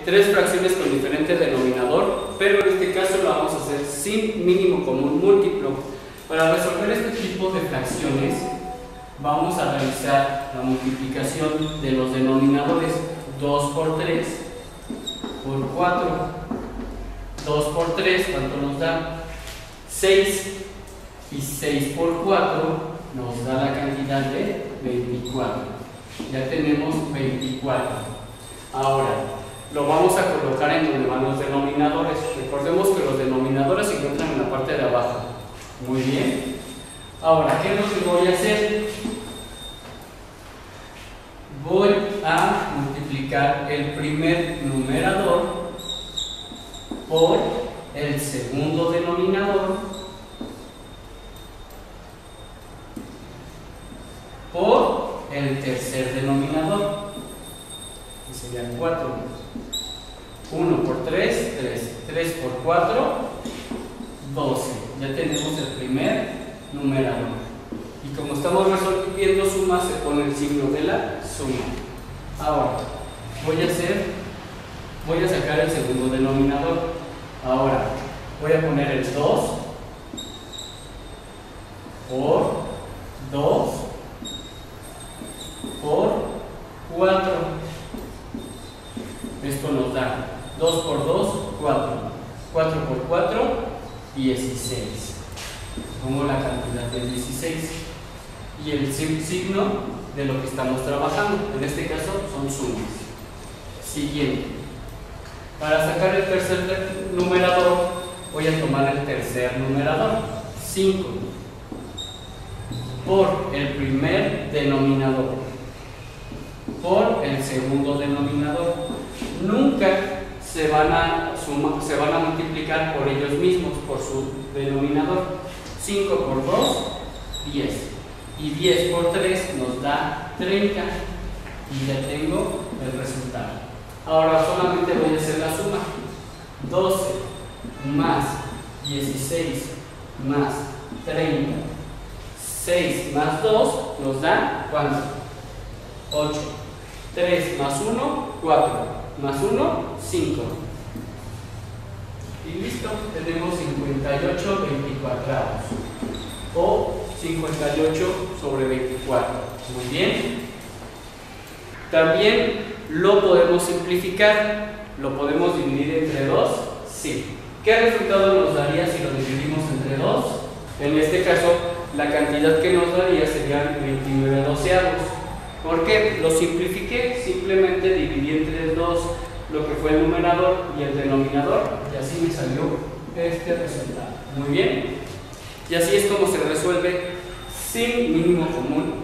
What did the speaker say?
tres fracciones con diferente denominador, pero en este caso lo vamos a hacer sin mínimo común múltiplo. Para resolver este tipo de fracciones vamos a realizar la multiplicación de los denominadores. 2 por 3 por 4. 2 por 3, ¿cuánto nos da? 6. Y 6 por 4 nos da la cantidad de 24. Ya tenemos 24. Ahora, lo vamos a colocar en donde van los denominadores. Recordemos que los denominadores se encuentran en la parte de abajo. Muy bien. Ahora, ¿qué es lo que voy a hacer? Voy a multiplicar el primer numerador por el segundo denominador por el tercer denominador, que serían 4. 1 por 3, 3. 3 por 4, 12. Ya tenemos el primer numerador. Y como estamos resolviendo sumas, se pone el signo de la suma. Ahora, voy a sacar el segundo denominador. Ahora, voy a poner el 2 por 2 por 4. Esto nos da 2 por 2, 4. 4 por 4, 16. Pongo la cantidad de 16. Y el signo de lo que estamos trabajando. En este caso son sumas. Siguiente. Para sacar el tercer numerador, voy a tomar el tercer numerador. 5 por el primer denominador por el segundo denominador. Nunca se van a multiplicar por ellos mismos, por su denominador. 5 por 2, 10. Y 10 por 3 nos da 30. Y ya tengo el resultado. Ahora solamente voy a hacer la suma. 12 más 16 más 30. 6 más 2 nos da ¿cuánto? 8. 3 más 1, 4. Más 1, 5. Y listo, tenemos 58 24avos. O 58 sobre 24. Muy bien. También lo podemos simplificar. ¿Lo podemos dividir entre 2? Sí. ¿Qué resultado nos daría si lo dividimos entre 2? En este caso, la cantidad que nos daría serían 29 doceavos. ¿Por qué? Lo simplifiqué, simplemente dividí entre 2 lo que fue el numerador y el denominador, y así me salió este resultado. Muy bien. Y así es como se resuelve sin mínimo común